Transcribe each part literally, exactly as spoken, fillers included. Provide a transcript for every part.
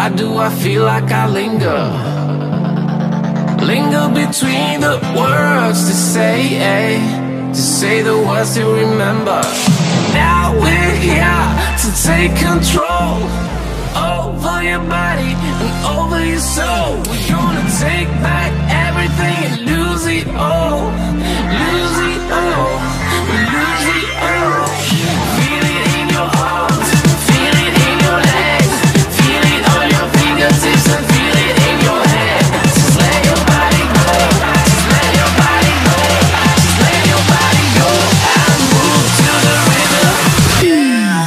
Why do I feel like I linger? Linger between the words to say, eh? To say the words to remember. Now we're here to take control over your body and over your soul. We're gonna take back everything and lose it all. Lose it all. We lose it all. Feel it in your arms, feel it in your legs, feel it on your fingertips and feel it in your head. Just let your body go, just let your body go, just let your body go and move to the rhythm. Yeah.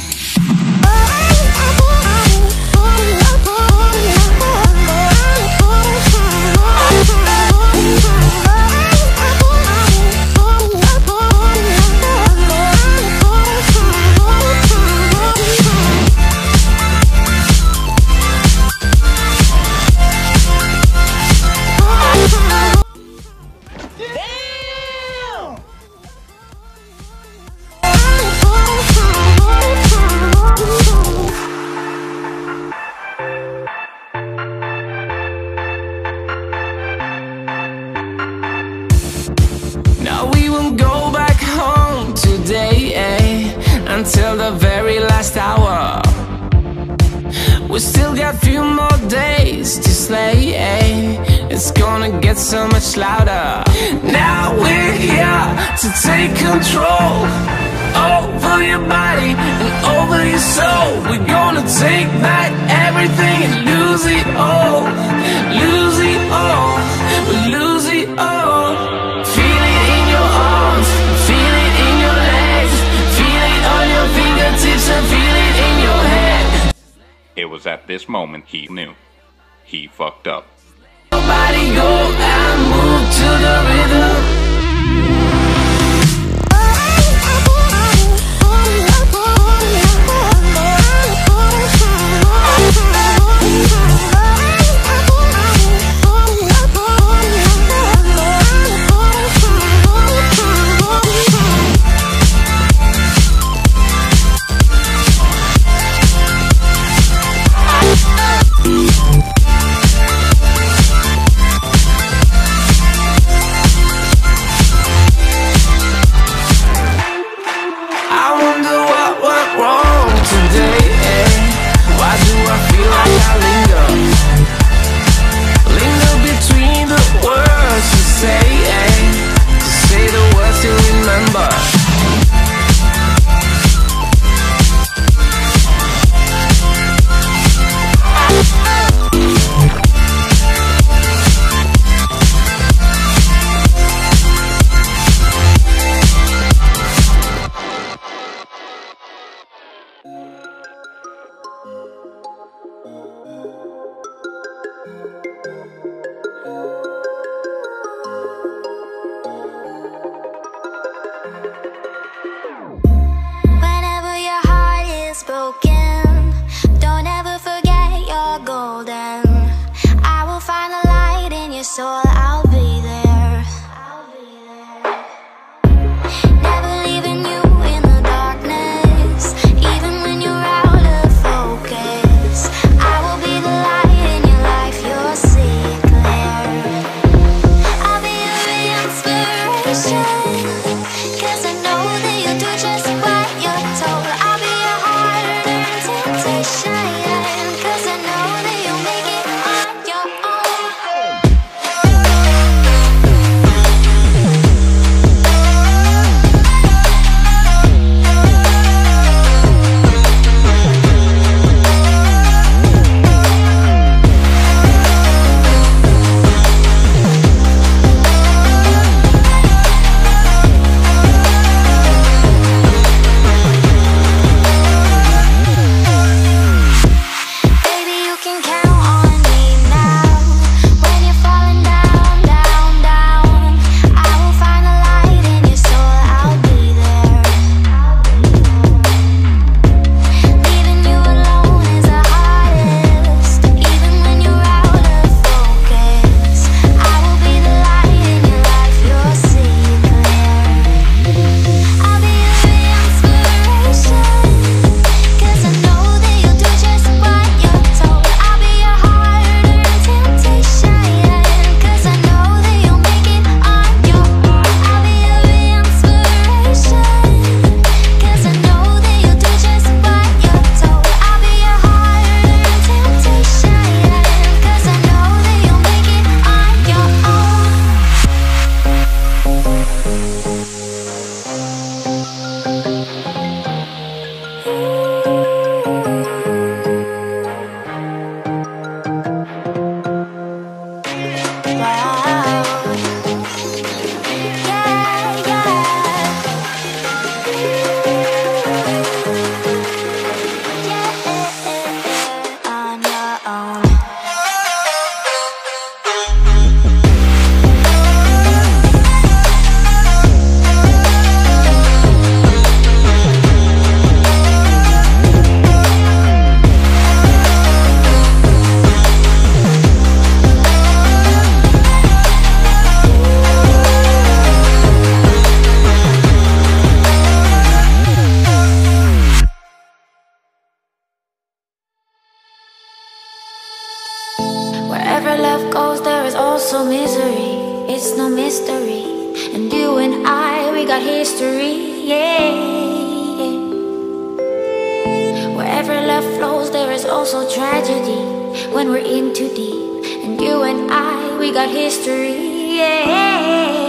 Until the very last hour. We still got few more days to slay, eh? It's gonna get so much louder. Now we're here to take control over your body and over your soul. We're gonna take back everything and lose it all. Lose it all. We lose it all. Feel it in your arms, feel it in your legs, feel it on your fingertips and feel it in your head. It was at this moment he knew. He fucked up. Nobody go and move to the rhythm. also misery, it's no mystery. And you and I, we got history, yeah, yeah. Wherever love flows, there is also tragedy when we're in too deep. And you and I, we got history, yeah.